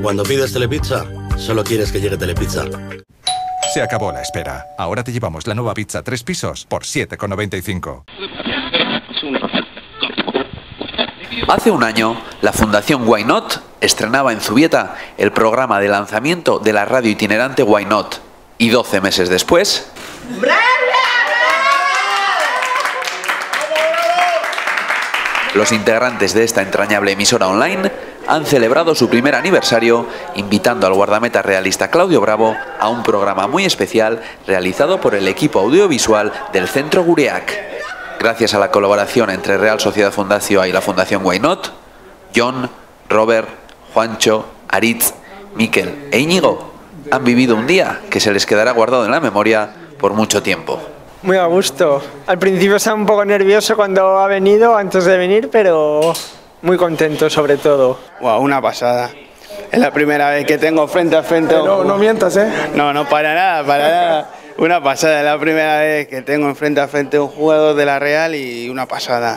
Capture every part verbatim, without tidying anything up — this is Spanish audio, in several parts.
Cuando pides Telepizza, solo quieres que llegue Telepizza. Se acabó la espera. Ahora te llevamos la nueva pizza tres pisos por siete con noventa y cinco. Hace un año, la Fundación Why Not estrenaba en Zubieta el programa de lanzamiento de la radio itinerante Why Not. Y doce meses después... los integrantes de esta entrañable emisora online han celebrado su primer aniversario invitando al guardameta realista Claudio Bravo a un programa muy especial realizado por el equipo audiovisual del Centro Gureak. Gracias a la colaboración entre Real Sociedad Fundación y la Fundación Why Not, John, Robert, Juancho, Aritz, Miquel e Íñigo han vivido un día que se les quedará guardado en la memoria por mucho tiempo. Muy a gusto. Al principio estaba un poco nervioso cuando ha venido, antes de venir, pero muy contento sobre todo. Wow, una pasada. Es la primera vez que tengo frente a frente... No, no mientas, ¿eh? No, no, para nada, para nada. Una pasada, es la primera vez que tengo frente a frente un jugador de la Real y una pasada.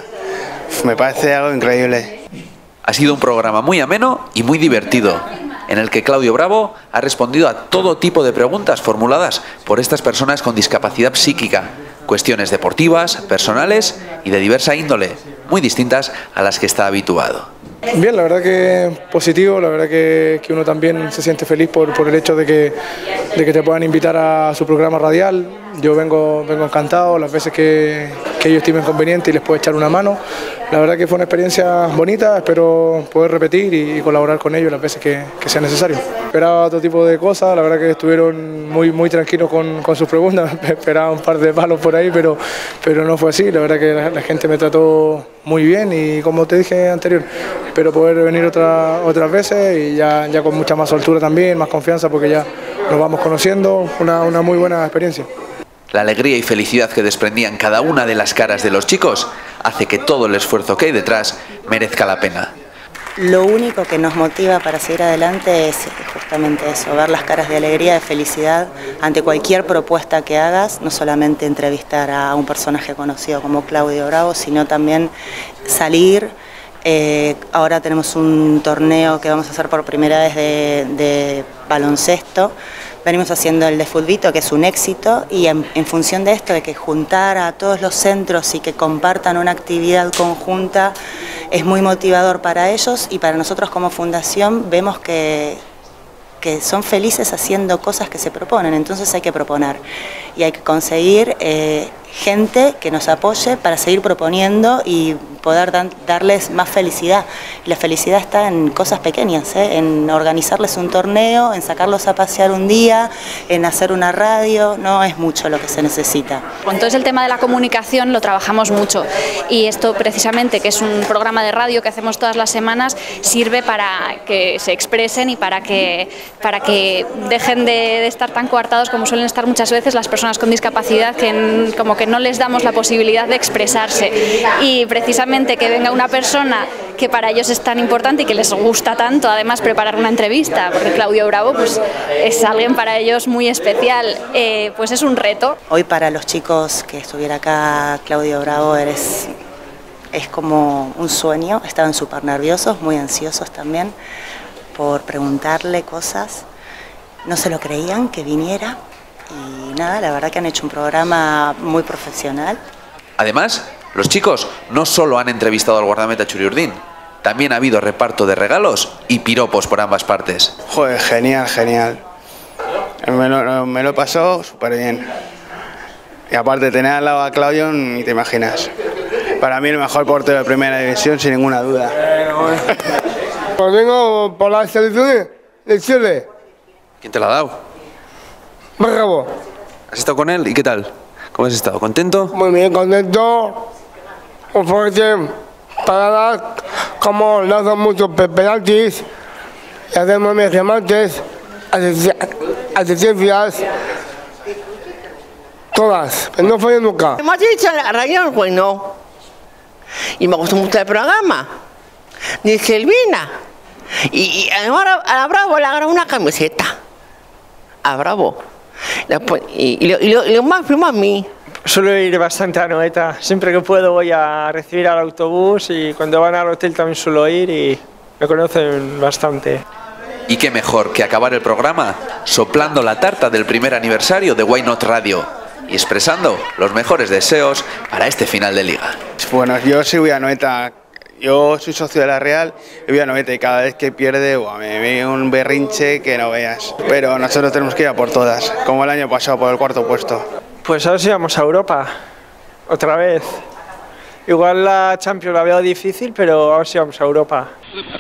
Me parece algo increíble. Ha sido un programa muy ameno y muy divertido, en el que Claudio Bravo ha respondido a todo tipo de preguntas formuladas por estas personas con discapacidad psíquica, cuestiones deportivas, personales y de diversa índole, muy distintas a las que está habituado. Bien, la verdad que positivo, la verdad que, que uno también se siente feliz por, por el hecho de que, de que te puedan invitar a su programa radial. Yo vengo, vengo encantado las veces que, que ellos estimen conveniente y les puedo echar una mano. La verdad que fue una experiencia bonita, espero poder repetir y, y colaborar con ellos las veces que, que sea necesario. Esperaba otro tipo de cosas, la verdad que estuvieron muy, muy tranquilos con, con sus preguntas, esperaba un par de palos por ahí, pero, pero no fue así, la verdad que la, la gente me trató muy bien y como te dije anterior, espero poder venir otra, otras veces y ya, ya con mucha más soltura también, más confianza porque ya nos vamos conociendo, una, una muy buena experiencia. La alegría y felicidad que desprendían cada una de las caras de los chicos hace que todo el esfuerzo que hay detrás merezca la pena. Lo único que nos motiva para seguir adelante es justamente eso, ver las caras de alegría, de felicidad ante cualquier propuesta que hagas, no solamente entrevistar a un personaje conocido como Claudio Bravo, sino también salir. Eh, ahora tenemos un torneo que vamos a hacer por primera vez de, de baloncesto. Venimos haciendo el de Futbito, que es un éxito, y en, en función de esto, de que juntar a todos los centros y que compartan una actividad conjunta, es muy motivador para ellos y para nosotros como fundación vemos que, que son felices haciendo cosas que se proponen, entonces hay que proponer y hay que conseguir eh, gente que nos apoye para seguir proponiendo y poder dan, darles más felicidad. Y la felicidad está en cosas pequeñas, ¿eh? En organizarles un torneo, en sacarlos a pasear un día, en hacer una radio, no es mucho lo que se necesita. Entonces el tema de la comunicación lo trabajamos mucho y esto precisamente, que es un programa de radio que hacemos todas las semanas, sirve para que se expresen y para que, para que dejen de, de estar tan coartados como suelen estar muchas veces las personas con discapacidad, que en, como que no les damos la posibilidad de expresarse, y precisamente que venga una persona que para ellos es tan importante y que les gusta tanto además preparar una entrevista, porque Claudio Bravo pues, es alguien para ellos muy especial, eh, pues es un reto. Hoy para los chicos que estuviera acá Claudio Bravo eres, es como un sueño, estaban súper nerviosos, muy ansiosos también por preguntarle cosas, no se lo creían que viniera. Y nada, la verdad que han hecho un programa muy profesional. Además, los chicos no solo han entrevistado al guardameta Txuri Urdin, también ha habido reparto de regalos y piropos por ambas partes. Joder, genial, genial. Me lo, me lo he pasado súper bien. Y aparte, tener al lado a Claudio, ni te imaginas. Para mí el mejor portero de primera división, sin ninguna duda. Pues vengo por la selección de Chile. ¿Quién te la ha dado? Bravo. ¿Has estado con él? ¿Y qué tal? ¿Cómo has estado? ¿Contento? Muy bien, contento. Un fuerte paradas, como lanzan muchos penaltis, y hacemos mis remates, asistencias, todas, pero no fue nunca. Hemos dicho en la radio, bueno, y me gustó mucho el programa. Dice Elvina, y, y ahora a la Bravo le agarró una camiseta. A Bravo. Y, y, y, lo, y lo más primo a mí. Suelo ir bastante a Noeta, siempre que puedo voy a recibir al autobús y cuando van al hotel también suelo ir y me conocen bastante. Y qué mejor que acabar el programa soplando la tarta del primer aniversario de Why Not Radio y expresando los mejores deseos para este final de liga. Bueno, yo soy Villanueva, yo soy socio de la Real y Villanueva, y cada vez que pierde buah, me ve un berrinche que no veas. Pero nosotros tenemos que ir a por todas, como el año pasado por el cuarto puesto. Pues a ver si vamos a Europa, otra vez. Igual la Champions la veo difícil, pero a ver si vamos a Europa.